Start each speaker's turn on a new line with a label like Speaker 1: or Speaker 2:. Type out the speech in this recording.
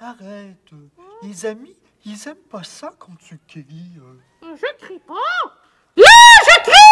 Speaker 1: arrête. Les amis, ils aiment pas ça quand tu cries.
Speaker 2: Je crie pas. Là, je crie.